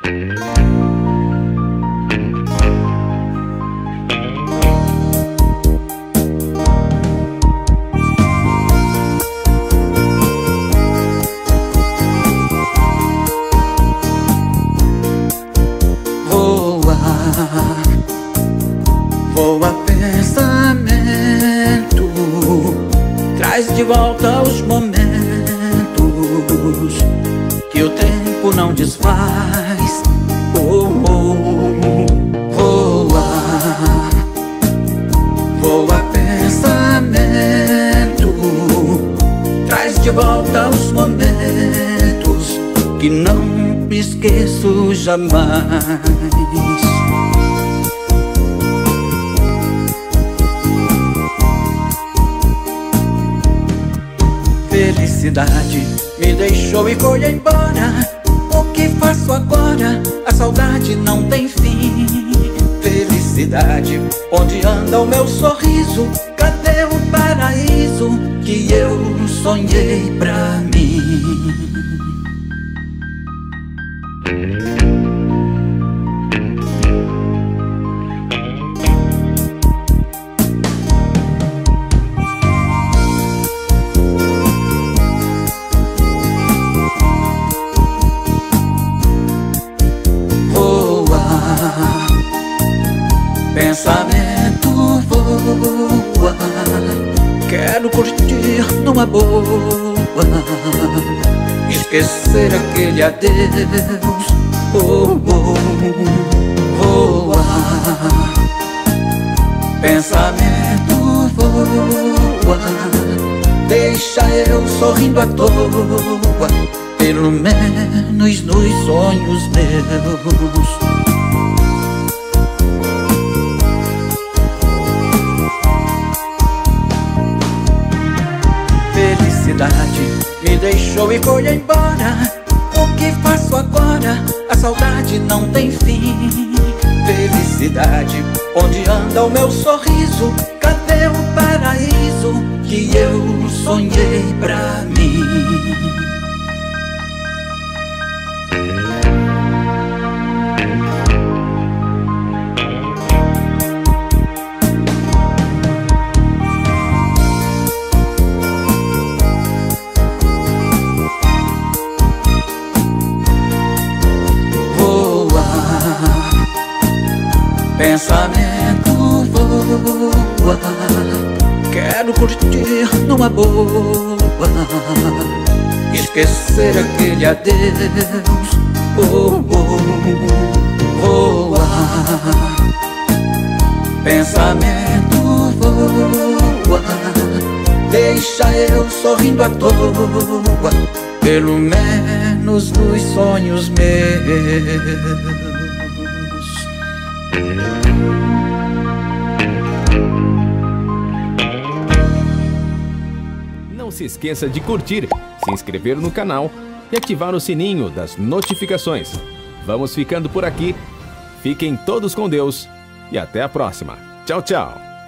Voa pensamento, traz de volta os momentos que o tempo não desfaz. Oh, oh, voa, voa pensamento, traz de volta os momentos que não esqueço jamais. Felicidade me deixou e foi embora. O que faço agora? A saudade não tem fim. Felicidade, onde anda o meu sorriso? Cadê o paraíso que eu sonhei pra mim? Pensamento voa, quero curtir numa boa, esquecer aquele adeus. Oh, oh, voa, pensamento voa, deixa eu sorrindo à toa, pelo menos nos sonhos meus. Me deixou e foi embora. O que faço agora? A saudade não tem fim. Felicidade, onde anda o meu sorriso? Cadê o paraíso que eu sonhei pra mim? Pensamento voa, quero curtir numa boa, esquecer aquele adeus. Oh, oh, voa, pensamento voa, deixa eu sorrindo à toa, pelo menos nos sonhos meus. Não se esqueça de curtir, se inscrever no canal e ativar o sininho das notificações. Vamos ficando por aqui. Fiquem todos com Deus e até a próxima. Tchau, tchau.